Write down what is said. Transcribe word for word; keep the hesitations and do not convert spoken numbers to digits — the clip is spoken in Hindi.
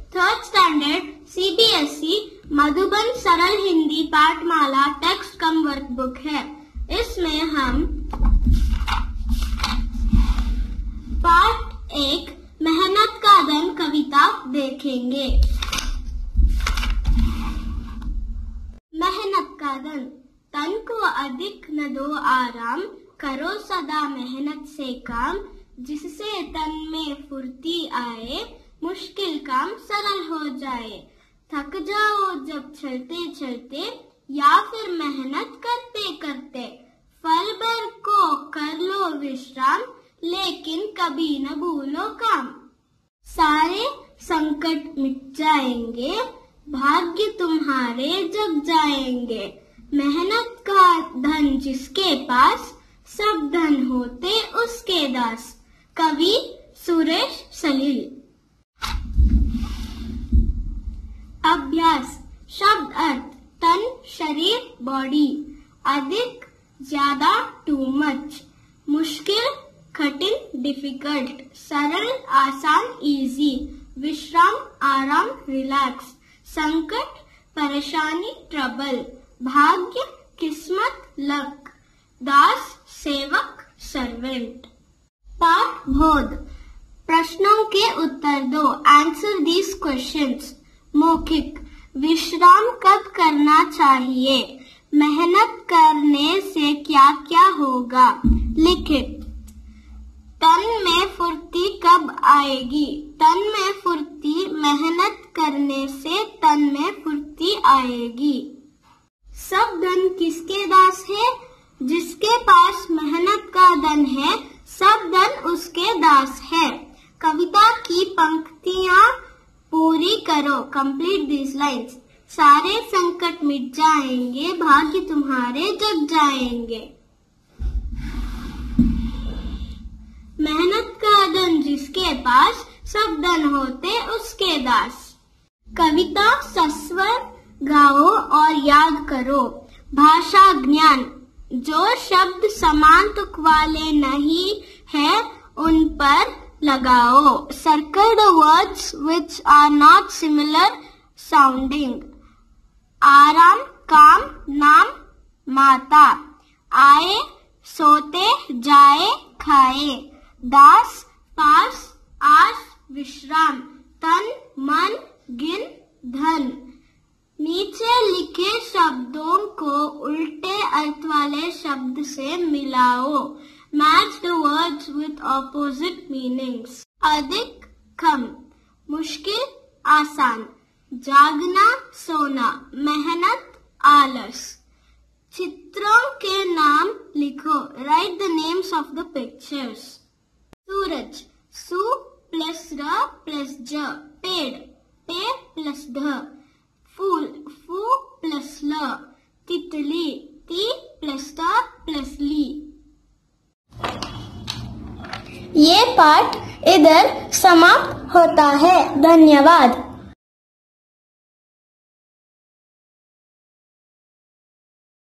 Third standard CBSE Madhuban Saral Hindi Pathmala text cum workbook है। इसमें हम पार्ट एक मेहनत का धन कविता देखेंगे। मेहनत का धन। तन को अधिक न दो आराम, करो सदा मेहनत से काम, जिससे तन में फुर्ती आए, मुश्किल काम सरल हो जाए। थक जाओ जब चलते चलते, या फिर मेहनत करते करते, फल भर को कर लो विश्राम, लेकिन कभी न भूलो काम। सारे संकट मिट जाएंगे, भाग्य तुम्हारे जग जाएंगे। मेहनत का धन जिसके पास, सब धन होते उसके दास। कवि सुरेश सलील। अभ्यास। शब्द अर्थ। तन शरीर बॉडी, अधिक ज्यादा टू मच, मुश्किल कठिन डिफिकल्ट, सरल आसान इजी, विश्राम आराम रिलैक्स, संकट परेशानी ट्रबल, भाग्य किस्मत लक, दास सेवक सर्वेंट। पाठ बोध। प्रश्नों के उत्तर दो। Answer these questions. मौखिक। विश्राम कब करना चाहिए? मेहनत करने से क्या क्या होगा? लिखित। तन में फुर्ती कब आएगी? तन में फुर्ती मेहनत करने से तन में फुर्ती आएगी। सब धन किसके दास है? जिसके पास मेहनत का धन है, सब धन उसके दास है। कविता की पंक्तियां पूरी करो। Complete this lines. सारे संकट मिट जाएंगे, भाग्य तुम्हारे जग जाएंगे। मेहनत का धन जिसके पास, सब धन होते उसके दास। कविता सस्वर गाओ और याद करो। भाषा ज्ञान। जो शब्द समान तुक वाले नहीं है, उन पर लगाओ। Circle the words which are not similar sounding. आराम काम नाम माता। आए सोते जाए खाए। दास पास आस विश्राम। तन मन गिन धन। नीचे लिखे शब्दों को उल्टे अर्थ वाले शब्द से मिलाओ। Match the words with opposite meanings. अधिक कम, मुश्किल आसान, जागना सोना, मेहनत आलस। चित्रों के नाम लिखो। Write the names of the pictures. सूरज। सु प्लस र प्लस ज। पेड़। पे प्लस ध। फूल। फू प्लस ल। तितली। ती प्लस ट प्लस ली। ये पाठ इधर समाप्त होता है। धन्यवाद।